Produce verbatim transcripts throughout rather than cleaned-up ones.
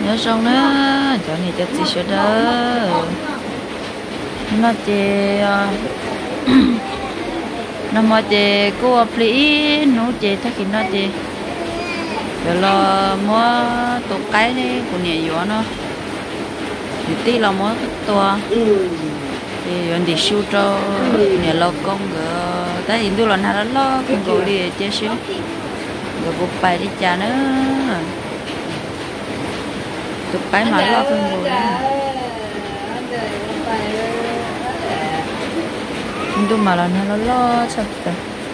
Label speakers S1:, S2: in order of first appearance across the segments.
S1: nhớ xong nữa cho này cho chị sửa đó nó chị nó mà chị cô pli nó chị thấy nó chị rồi là mua tổ cái này của nhà gió nó thì tí là mua to thì anh đi siêu cho nhà lo công rồi tại hiện tôi là nào đó lo không có đi chơi xíu rồi bộ bài đi trả nữa tụi cái mà lo không rồi tôi mà là nó lo sao vậy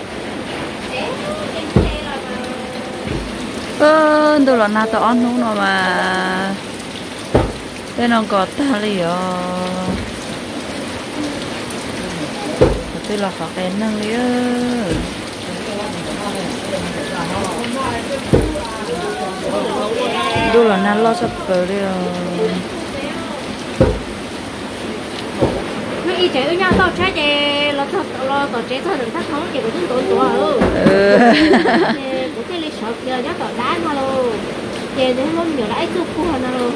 S1: ơ tôi là nào tao ăn nó mà cái nó có ta liền tôi là phải cái năng liền tôi là nào lo sắp tới đi
S2: nó y chế với nhau tao trái chè lo thật lo tao chế thôi đừng thắt không chè của chúng tôi tuổi ừ của cái ly sọt giờ nhớ tao đá mà luôn chè thì không nhiều lãi chụp của nó luôn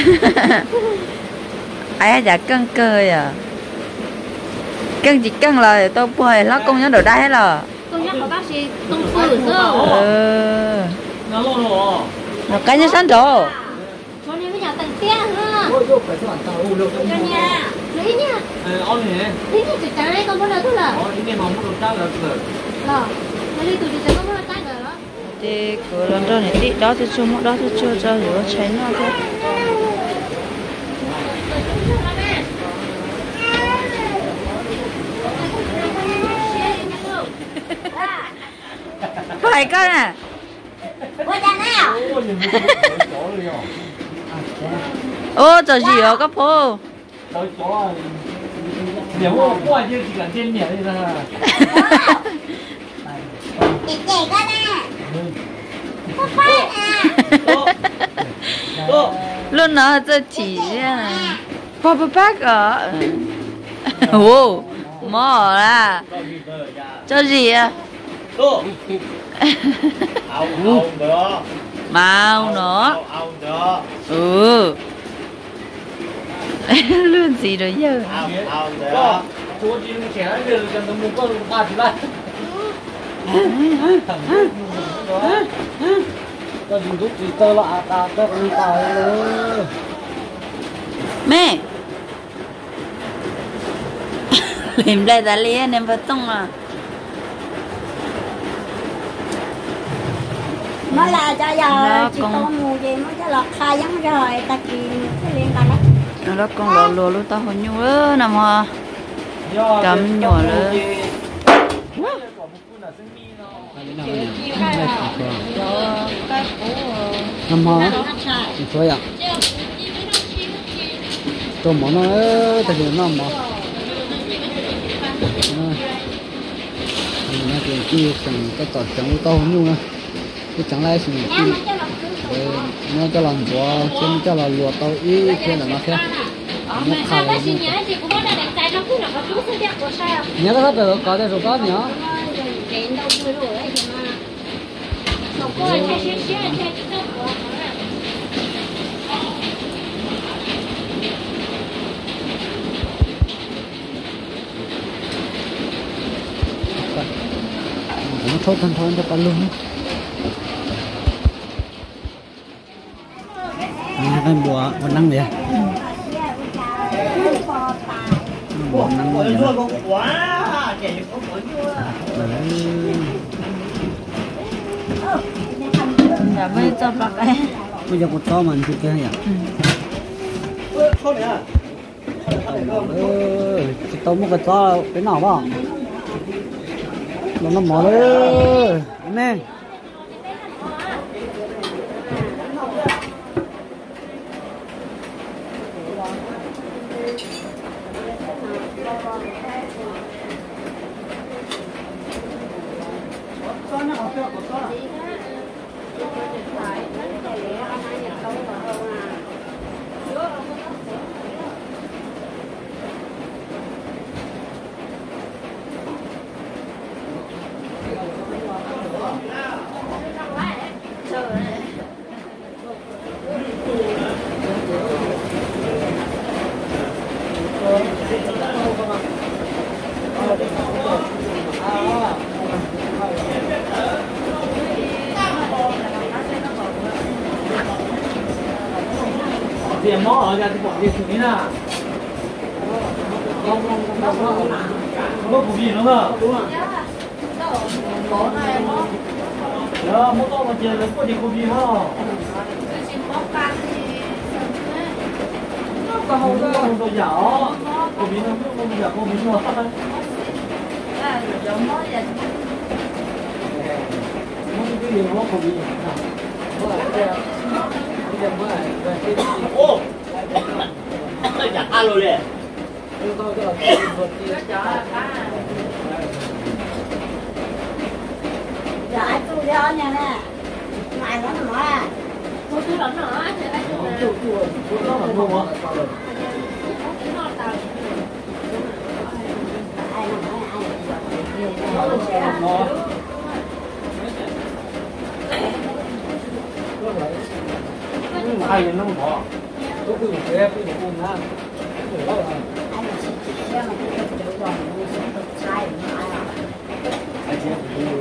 S1: ai đã cân cười à cân chỉ cân là tao bơi nó công nhớ đồ đá hết rồi
S2: công nhớ của bác sĩ công phu rồi
S1: ừ nó cái như sáng trổ
S2: cho nên bây giờ tận tiền ha cho nhà lấy nha lấy nha chỉ trái con muốn đâu thôi là rồi lấy tụi chị con muốn trái rồi đó
S1: thì cửa lần đó này đi đó thì chung đó thì chưa cho rồi cháy nó thôi phải con à ô giờ gì ở các phố
S3: nếu mà qua chứ chỉ cần trên nhẹ đi ra
S2: chị chị con nè có phát à
S1: luôn nó giờ chỉ ra papa bác ở ô mò là cho gì à màu nữa ừ luôn gì rồi giờ
S3: chúa chỉ trẻ được cần tầm một con ba chỉ lại tao dùng thuốc gì tao lạ tao tao không tao nữa
S1: mẹ làm lại ta liền em phải tung à
S2: nó là cho giờ chị con mua gì nó cho lọt khai giống rồi ta kỳ cái liên quan đó
S1: nó đó con lò lò luôn tao hồi nhu ơ nằm mà cắm nhỏ lên
S3: nằm hả thôi à tôi muốn nó tại vì nó mà nó thì kia chẳng cái tỏi chẳng to hơn nhau cái chẳng lẽ xin nó cho làm bò trên cho là lúa tàu ý thế là nó thế nó khai nhớ có được có thể rồi có nhớ nó thôi thôi thôi cho ta luôn nhà cái bùa còn năng vậy bùa năng vậy
S1: dạ bây giờ bạc ấy
S3: bây giờ có to mà chụp cái nhỉ chỉ to một cái to cái nào không nó nó mỏ đấy nè tiền mỏ ở nhà thì bỏ tiền thử nè không có củ gì nữa không đúng không đó mỗi con một tiền là có gì củ gì không có không có không có nhỏ củ gì nó không có nhỏ củ gì nó cái gì nó củ gì ô chặt ăn rồi đấy
S2: dạ anh tu theo nhà nè mày nó nói à tôi tu lắm nữa thì anh tu
S3: chủ chủ nó là ngon quá ai nó không bỏ tôi cứ cái cái cái na
S2: anh chỉ xem mà cái chỗ đó nó sẽ sai nó ai à
S3: ai chứ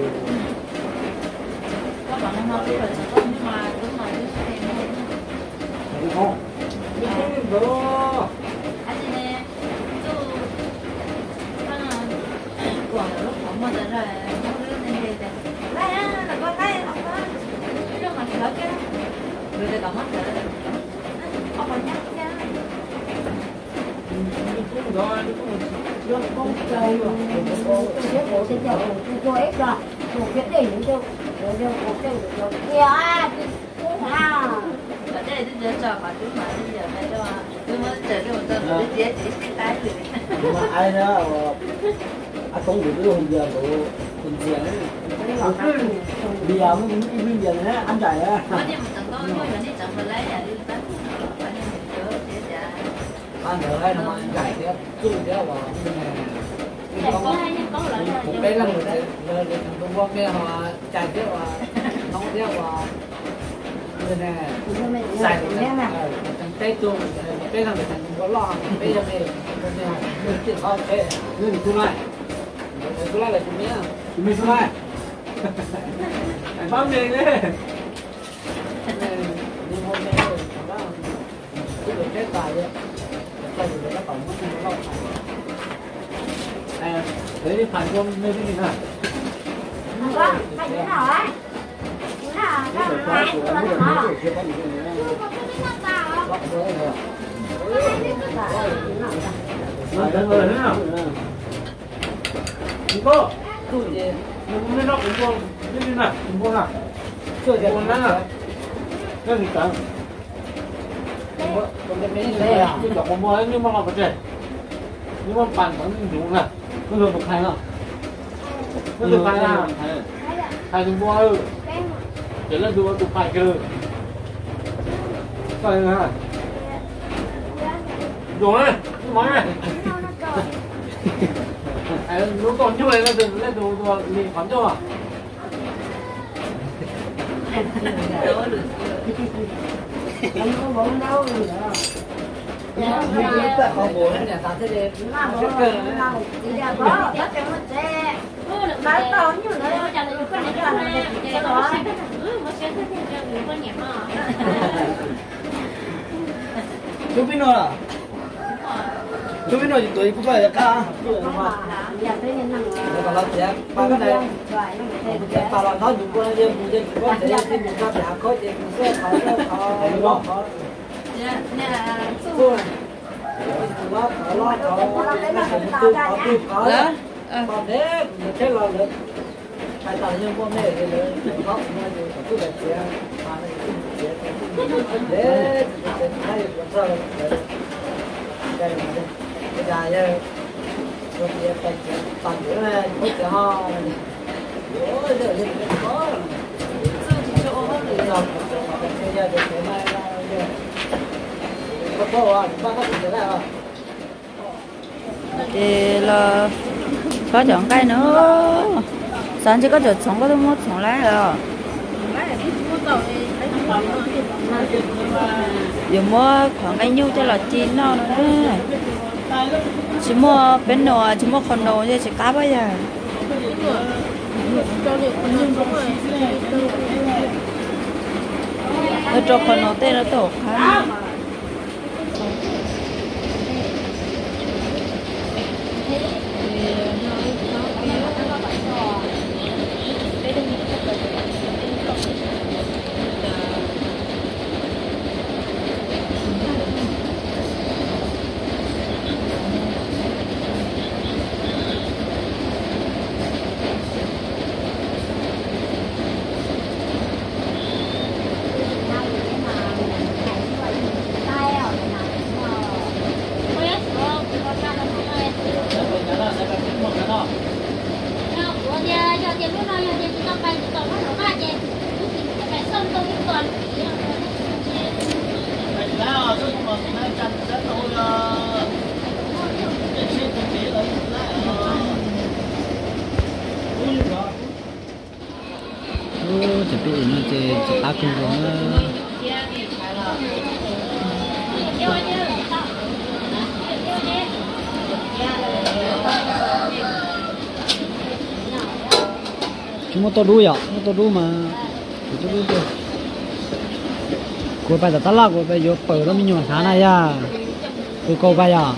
S1: các bạn nó nói cái phần sản phẩm nhưng mà đúng là cái xe
S3: đúng không đúng đó
S1: anh chị nè chú anh quảng lúc không bao giờ rồi không biết nên gì đấy đây á là con cái học đó chứ mà thì nói cái rồi để cảm mắt rồi ông còn nhắc nha
S3: rồi
S2: rồi con chơi rồi con biết bộ sẽ chờ cô ép rồi cô biết đi những đâu rồi rồi cô chơi rồi kia à à
S1: ở đây thì giờ chờ cả chú mà bây giờ này đâu à nhưng mà chờ cái một tuần rồi chị chị sẽ tái rồi
S3: nhưng mà ai đó à công việc cái hôm giờ bộ bình thường ấy bây giờ mới cũng bây giờ này anh chạy á
S1: có đi một tuần có có những đi chậm mà lấy nhà đi tái phải đi một chỗ để trả
S3: anh ở đây mà anh chạy thì chú đéo vào
S2: có có lợi
S3: cũng đây là người đấy giờ thì Trung Quốc kia họ chạy tiếp và không tiếp và người này giải được thằng tây trung tây thằng thằng có lo bây giờ này người tiền họ thế người thì xuống lại xuống lại là chúng nhé chúng mình xuống lại anh bám đi đấy đi hôm nay đó cứ được kết tài vậy tài được cái tổng nó không lâu à đấy đi phản quân nơi cái gì nào
S2: có phải như nào ấy như nào đó hai tuần hả
S3: Rồi, rồi, rồi, thế nào? Chị cô, mình lên nó cũng vô, lên đi nào, cũng vô nào. Chưa thì còn nào. Cái gì cả? Còn cái mấy này à? Cái chọc mua ấy nhưng mà làm cái nhưng mà bàn vẫn dùng này, có được một hai không? Có được hai à? Hai dùng mua ư? Chỉ là dùng được hai kia. Coi này. Dùng này, món này. À, nó còn như vậy là đừng lên đồ đồ liền khoản cho à?
S2: không có bụng đâu rồi đó.
S3: Có bố nên nhà ta thế đấy.
S2: Mà bố là chỉ là có tất cả một xe. Bán to như thế nó chẳng được cái này cho này. Cái đó. Ừ, mà xe thế thì được con nhẹ mà.
S3: Chú biết rồi à? Chú biết rồi tuổi cũng phải cả.
S2: Dạ thế nên là
S3: Còn là dạ, ba cái này. Bà là nói dùng qua dân dân có thể thì mình có đã có tiền sẽ phải có lo có.
S1: nè nè
S3: Cô này. Lo có lo có. Có tiền có. Còn thế thế là được. Phải tạo nhân con này thì lớn khóc mà thì cứ phải chia mà để để hay là sao đây mà đây bây giờ giờ rồi thì phải toàn nữa là không có ho ôi giờ thì có
S1: chỗ không được
S3: rồi bây giờ được thế này là giờ có cô à ba cái gì đấy à
S1: thì là có chọn cái nữa sáng chỉ có chọn sống có đúng không sống lá rồi giờ mua khoảng cái nhu cho là chín nó nữa chỉ mua bên nồi chỉ mua con nồi chứ chỉ cá bây giờ ở trong con nồi tên nó tổ khá
S3: chỉ biết nó chỉ chỉ ta cùng nó chúng nó to đuôi à, nó to đuôi mà, to đuôi thôi. Cô phải là tát lạc, cô phải vô bờ nó mới nhọn sáng này à, cô cô phải à.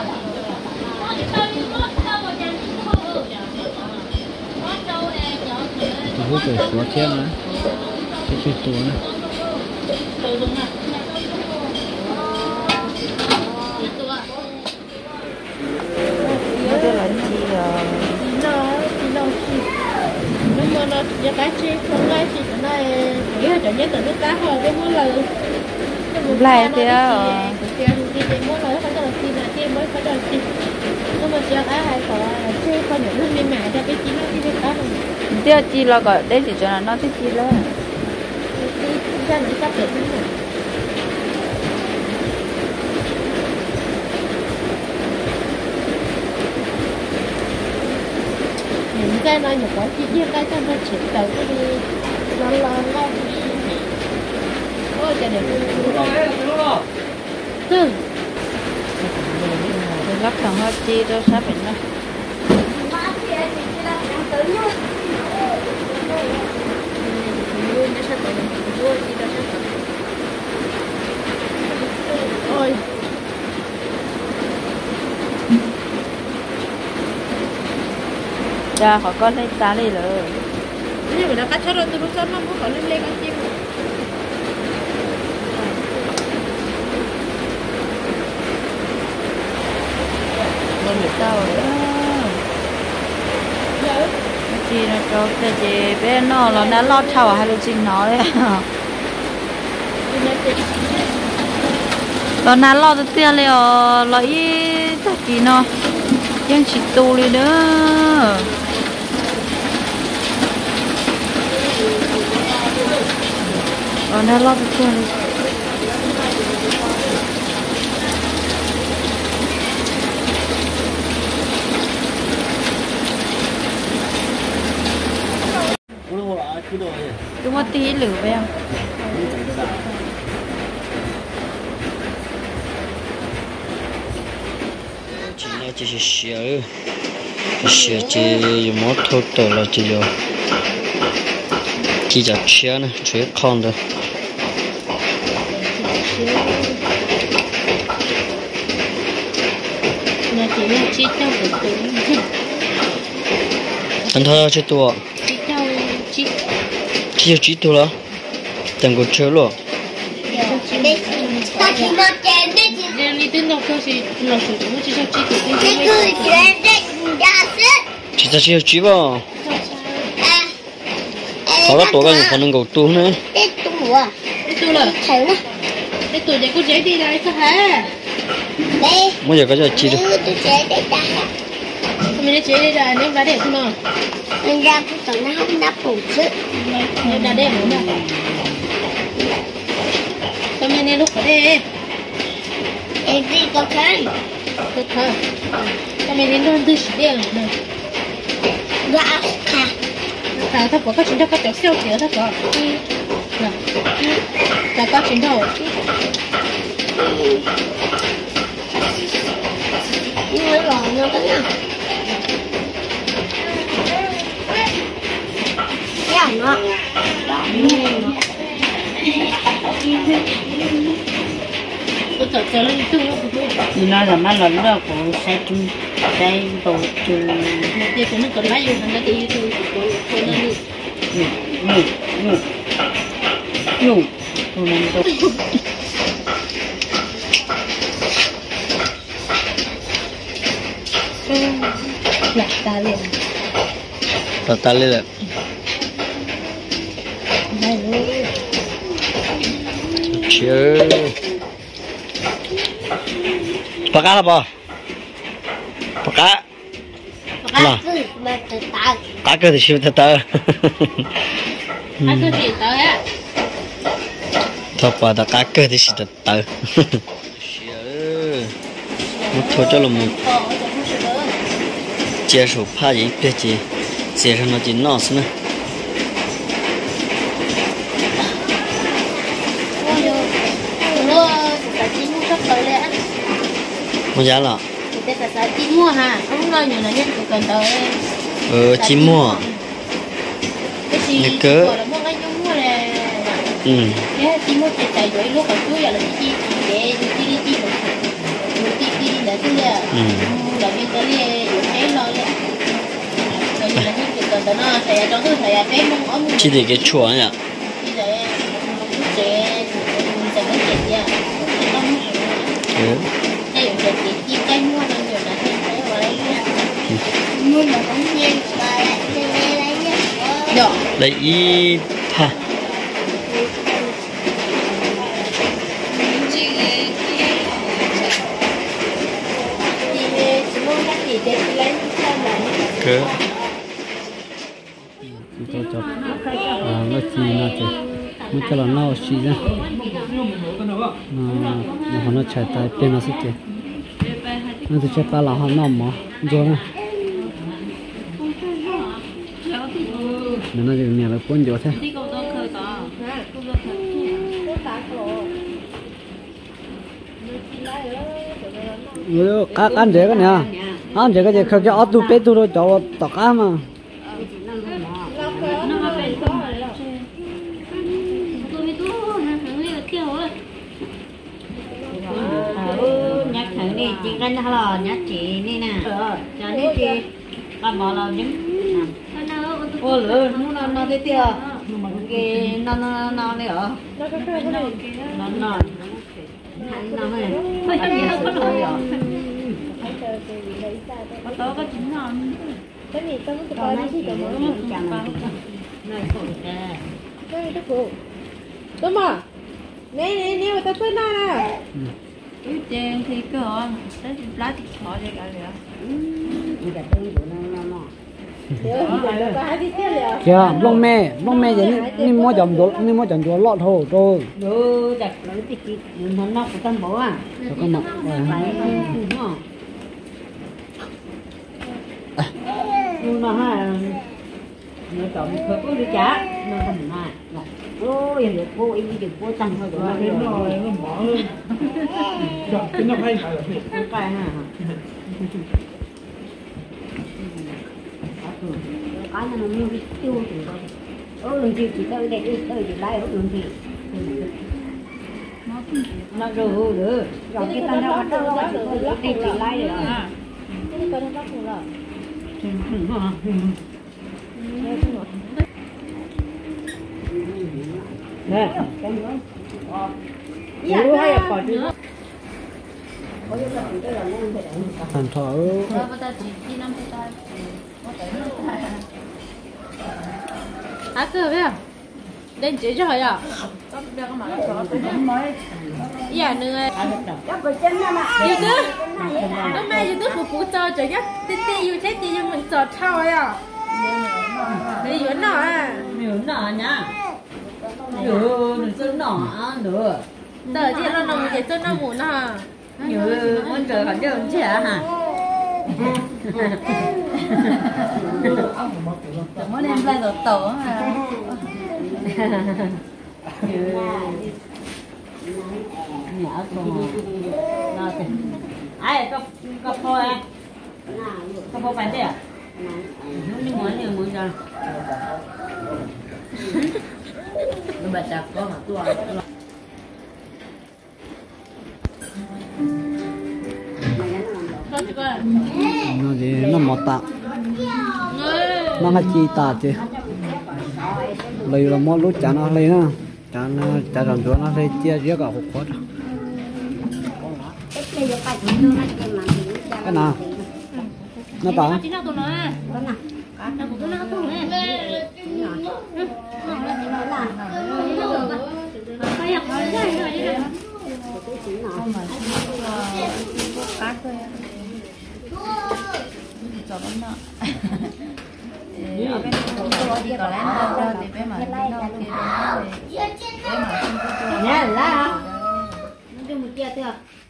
S3: Hút cái số thêm nữa, cái chuyện tuổi nữa.
S1: Nó đây là gì à?
S2: Nó nó gì? Nhưng mà nó giờ cái gì không cái gì cái này, cái chỗ nhất là nó cá hồi cái món lời.
S1: Lại thì à.
S2: Thì thì thì món lời phải là gì là gì mới phải là gì. Nhưng mà giờ cái hay có chứ không những lúc đi mẹ cho cái gì nó đi cái cá rồi.
S1: Tiêu chi là gọi đấy thì cho nó nó thích chi là
S2: ra những cách để thế này những cái này có chi tiết cái trong nó chỉ tới cái đi lo lo lo ôi trời đẹp ừ
S1: lắp thằng hoa chi đâu sắp bệnh đó.
S2: Ôi
S1: Dạ họ con lên tá đi rồi.
S2: nhưng mà nó cắt cho rồi tôi lúc nó muốn có lên lên con chim
S1: Nó bị sao rồi đó. Chị nó cho cái gì bên nó là nó lót chào hay là chính nó đấy. Nó nó lót được tiền liền lấy tất kỳ nó nhưng chỉ tu đi nữa. Nó nó lót được tiền. Đúng một tí lửa với em.
S3: Chỉ là chỉ sửa, sửa chỉ dùng một thốt tờ là chỉ dùng chỉ chặt chia này, chỉ con thôi.
S2: nhà chỉ là chỉ cho được tuổi
S3: Anh thơ chơi tua.
S2: chỉ cho chỉ
S3: Chỉ chỉ tua đó. Đừng có chơi luôn.
S4: Ta chỉ nó chém đấy chị.
S2: Nên đi đến đâu thôi thì là sử dụng chỉ cho chỉ tuổi
S4: Chị cười chém đấy ra sức.
S3: Chỉ ta chơi chỉ vào.
S4: À.
S3: Có là tuổi cái phần năng cầu tu nữa.
S4: Cái tu à.
S2: cái tuổi là
S4: Thử nè.
S2: cái tuổi này cô dễ đi lại sao hả
S4: Đây.
S3: Bây giờ có giờ chỉ được.
S4: Ừ, tôi chế đây ta.
S2: mình đi chế đây là nên đá đẹp không nào
S4: Mình ra cái tàu nó không đáp bổ sức.
S2: nên đá đẹp đúng không sao mình nên lúc ở đây
S4: Em đi có cái.
S2: được hả sao mình nên đơn tư chỉ đèn này
S4: Dạ khả.
S2: cả thằng có các chuyến đâu các tiểu siêu tiểu thằng có nè cả các chuyến đâu
S4: Nhưng mà lò nó cái nào. Dạ nó.
S2: có sợ sợ lên tu
S1: thì nó là má lần đó của xe chung xe tổ chung
S2: thì cũng nó còn lấy vô nó thì tu của của nó đi
S1: nhủ nhủ nhủ nhủ nên tôi
S2: là ta liền
S3: ta ta lên rồi
S2: đây luôn
S3: chưa bắt cá là bao bắt cá
S4: Cá cứ mà tự tạo.
S3: cá cơ thì siêu thật tơ
S2: ăn cái gì tới á
S3: thôi qua đó cá cơ thì siêu thật tơ một thôi cho là một接手怕人别接，接上了就闹死呢。我家了。
S2: 寂寞哈，không lo nhiều là nhân chỉ cần tới.
S3: Ờ,寂寞。那个。嗯。
S2: cái寂寞thì tại vì lúc còn chú giờ là chỉ chỉ để chỉ đi chỉ một một tí tí là thứ là.
S3: Ừ.
S2: Là vì cái này thấy lo đấy. Rồi là nhân chỉ cần tới nó sẽ trong thứ sẽ cái mông ống.
S3: chỉ để cái chuột nhỉ.
S2: Chỉ để một sẽ sẽ có chuyện gì à?
S3: Ừ.
S2: Đây là cái chỉ cái mua nên nhiều là thấy thấy vào đây nha.
S4: Mua một con nhiên và lại lên đây lấy nhé.
S2: Được.
S3: Lấy ít ha. Cứ tôi cho à nó chi nó chỉ nó cho là nó chi ra nó nó nó chạy tay bên nó sẽ chỉ nó thì chạy ba là họ nó mà rồi nè nó được nhiều là bốn chỗ thế rồi cá ăn dễ cái nè ăn dễ cái gì không cho ăn tu bé tu rồi cho tao cá mà
S1: nhắc thằng đi chị canh là nhắc chị đi nè cho nên chị làm bảo là những ô lửa nó nó thế tiêu mà cái nó nó nó này ở nó nó nó này phải gì có rồi có tao có chín ngon
S2: cái gì tao muốn coi đi thì tao muốn
S1: này khổ nè
S2: cái cái phụ đúng mà nè nè nè mà tao tới đây nè
S1: cái chèn thì cơ hả tới lá thì khó cho cả rồi
S3: kìa lông mè lông mè vậy nên mua chồng chỗ nên mua chồng chỗ lọt hồ rồi
S1: rồi đặt lấy thì chị nó nó của tâm bố à
S3: cho con mặc
S1: nhưng mà ha nó chọn khởi có đi trả nó không mai ôi em được cô em được cô tăng thôi rồi nó rồi nó bỏ luôn chọn cái năm hay phải là phải ha cái nó nhiều cái tiêu thì ơ lần gì chỉ tới đây tới chỉ lại ở lần gì nó rồi rồi rồi cái tăng ra bắt đầu bắt đầu đi chỉ lại rồi à cái này có bắt đầu rồi nè cái hay là còn nữa
S3: thành thọ
S2: à cơ vậy đến chế cho hỏi à dạ nữa yêu tứ hôm nay yêu tứ phụ phụ cho cho nhất tê tê yêu thế thì mình cho thao à để yêu nó à
S1: miếng nọ nhá được đừng sơn nọ được
S2: tờ chị nó nồng cái sơn nó mù nọ
S1: như con trời còn chưa chết hả muốn em lên rồi tổ hả nhỏ con nó thì ai có có phôi à có phôi phải thế à muốn muốn nhiều muốn ra nó bật chặt có hả tua
S3: nó gì nó một tạ nó hay chi tạ chứ lấy là mua lúa chả nó lấy nó chả nó chả tròn chúa nó lấy chia riết cả hộp quất cái nào nó bảo
S1: cho nó nọ ở bên tôi đi có lẽ đâu thì bên mà đâu thì bên mà
S2: Nhớ là, nó đi một chia thôi.